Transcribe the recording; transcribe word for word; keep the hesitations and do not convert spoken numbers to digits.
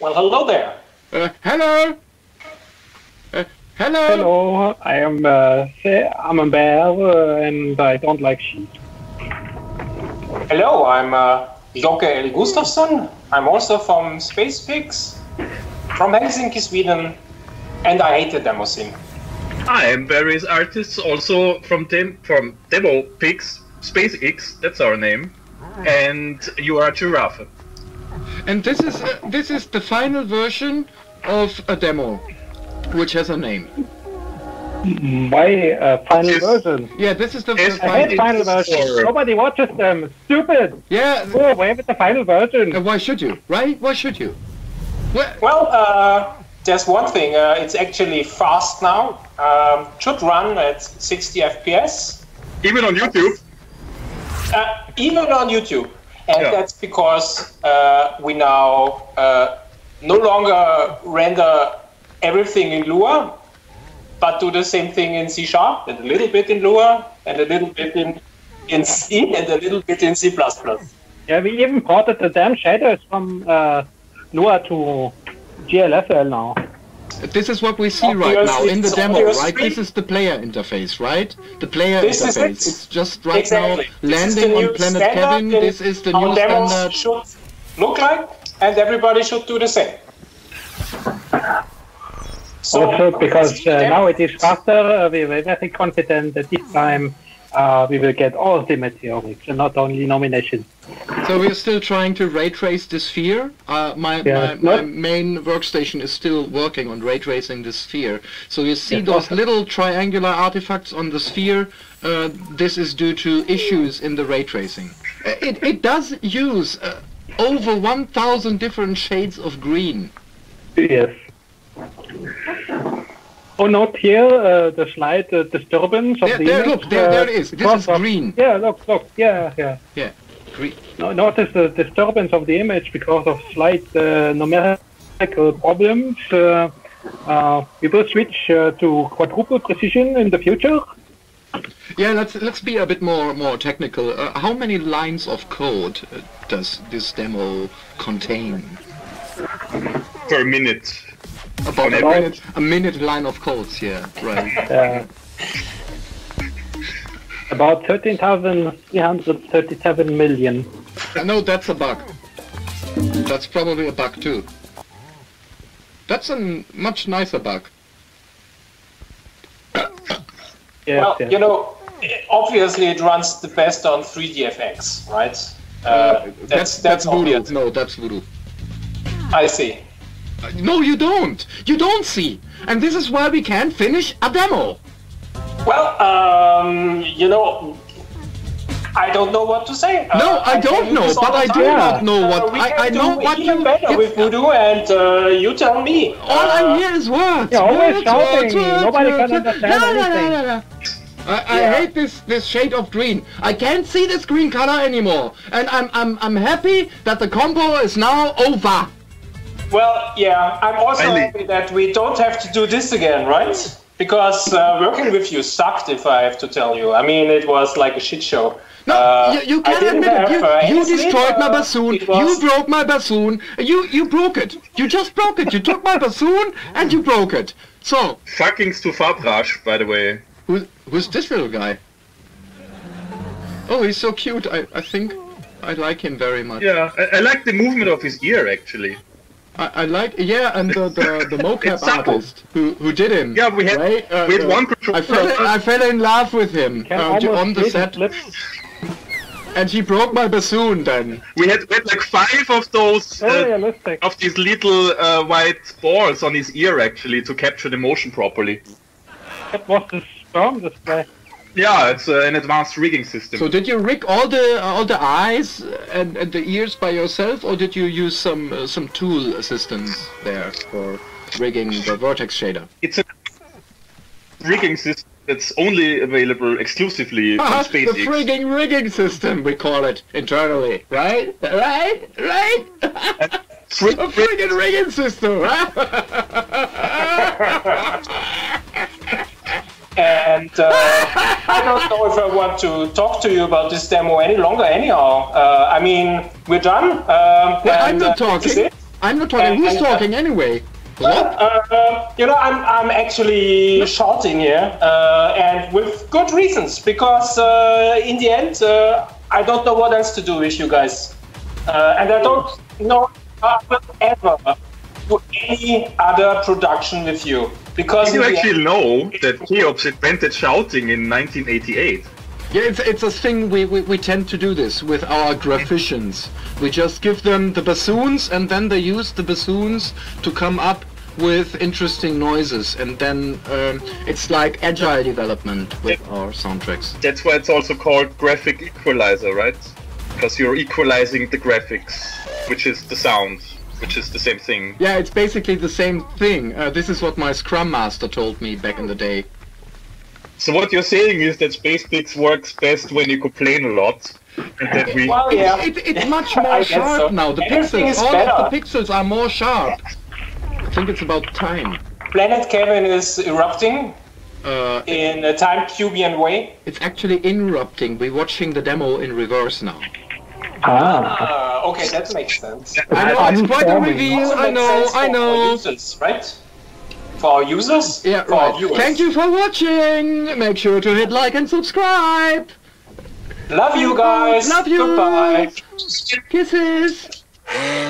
Well, hello there. Uh, hello. Uh, hello. Hello, I am uh, I'm a bear uh, and I don't like sheep. Hello, I'm uh, Joke L. Gustafsson. I'm also from Space Pigs, from Helsinki, Sweden, and I hate the demo scene. I am various artists, also from dem from Demo Pigs, SpaceX, that's our name, and you are Giraffe. And this is uh, this is the final version of a demo, which has a name. My uh, final Yes. version. Yeah, this is the Yes, I hate final. final It's version. for- Nobody watches them. Stupid. Yeah. Go away with the final version. Uh, why should you? Right? Why should you? Well, Well, uh, there's one thing. Uh, it's actually fast now. Um, should run at sixty F P S, Even on YouTube. uh, even on YouTube. And Yeah. that's because uh, we now uh, no longer render everything in Lua, but do the same thing in C Sharp, and a little bit in Lua, and a little bit in, in C, and a little bit in C plus plus. Yeah, we even ported the damn shaders from uh, Lua to G L S L now. this is what we see right now in the Obviously, demo, obviously. right? This is the player interface, right? The player This is interface. it. It's just right Exactly. now This is the landing new on Planet standard Kevin. in This is the how new demos standard. should look like, and everybody should do the same. So, Also because uh, demo- now it is faster, uh, we were very confident that this time uh, we will get all the meteorics and not only nominations. So we're still trying to ray trace the sphere. Uh, my, Yeah. my, my No. main workstation is still working on ray tracing the sphere. So you see Yeah, those awesome. little triangular artifacts on the sphere. Uh, this is due to issues in the ray tracing. Uh, It, it does use uh, over one thousand different shades of green. Yes. Oh, note here uh, the slight uh, disturbance of There- the there, image. look, there- uh, there it is. This because is of- green. Yeah, look, look, yeah, yeah. Yeah, green. No, notice the disturbance of the image because of slight uh, numerical problems. Uh, uh, we will switch uh, to quadruple precision in the future. Yeah, let's let's be a bit more more technical. Uh, how many lines of code uh, does this demo contain? Per minute. About a About- minute, a minute line of codes, yeah, right. Uh, about thirteen thousand three hundred thirty-seven million. Uh, no, that's a bug. That's probably a bug too. That's a n- much nicer bug. Yes, well, yes. you know, obviously it runs the best on three D F X, right? Uh, that's that's voodoo. obvious. No, that's voodoo. I see. Uh, no, you don't. You don't see. And this is why we can't finish a demo. Well, um, you know, I don't know what to say. No, Uh, I tell don't you know, this all but the I do time. not know what Uh, we I, can I know do what even you. better it's- with Voodoo, and uh, you tell me. All I Uh, hear is words. Yeah, always words, shouting. words, words, Nobody words, can words. understand La, la, la, anything. la, la. I, I Yeah. hate this this shade of green. I can't see this green color anymore, and I'm I'm I'm happy that the combo is now over. Well, yeah, I'm also Finally. happy that we don't have to do this again, right? Because uh, working with you sucked, if I have to tell you. I mean, it was like a shit show. No, Uh, you, you I can didn't admit it. have, You, uh, you any sleep, destroyed my uh, bassoon. it was- You broke my bassoon. You you broke it. You just broke it. You took my bassoon and you broke it. So Fucking to Farbrush, by the way. who who's this little guy? Oh, he's so cute. I I think I like him very much. Yeah, I, I like the movement of his ear, actually. I, I like, yeah, and the the, the mocap It's supple. artist who who did him. Yeah, we had- right? Uh, we had uh, one controller. I fell I fell in love with him Can uh, almost on the read set, his lips. and he broke my bassoon. Then We had, we had like five of those, So uh, realistic. of these little uh, white balls on his ear, actually, to capture the motion properly. That was the sperm display. Yeah, it's uh, an advanced rigging system. so did you rig all the all the eyes and, and the ears by yourself, or did you use some uh, some tool assistance there for rigging the vertex shader? It's a rigging system that's only available exclusively on the SpaceX. frigging rigging system, we call it internally, right? Right? Right? Frig- A friggin' rigging system, huh? And uh, I don't know if I want to talk to you about this demo any longer anyhow. Uh, I mean, we're done. Um, Well, I'm and, not uh, this is talking. it. I'm not talking. Who's talking anyway? What? Uh, you know, I'm I'm actually shouting here, uh, and with good reasons, because uh, in the end, uh, I don't know what else to do with you guys, uh, and I don't know if I will ever do any other production with you, because You in the actually end, know that Cheops invented shouting in nineteen eighty-eight. Yeah, it's it's a thing. We, we we tend to do this with our graphicians. We just give them the bassoons, and then they use the bassoons to come up with interesting noises, and then um, it's like agile development with our soundtracks. That's why it's also called graphic equalizer, right? Because you're equalizing the graphics, which is the sound, which is the same thing. Yeah, it's basically the same thing. Uh, this is what my Scrum Master told me back in the day. So what you're saying is that SpacePix works best when you complain a lot, and that we... well, yeah, It, it, it's much more I guess sharp so. now. The Everything pixels, is all better. of the pixels are more sharp. I think it's about time. Planet Kevin is erupting Uh, in a time Cubian way. it's actually interrupting. We're watching the demo in reverse now. Ah. Uh, okay, that makes sense. I know, it's quite a Uninforming. reveal. Also I makes know, sense I for- know. For users, right? For our users? Yeah, for our right. viewers. Thank you for watching. Make sure to hit like and subscribe. Love you guys. Love you. Goodbye. Kisses.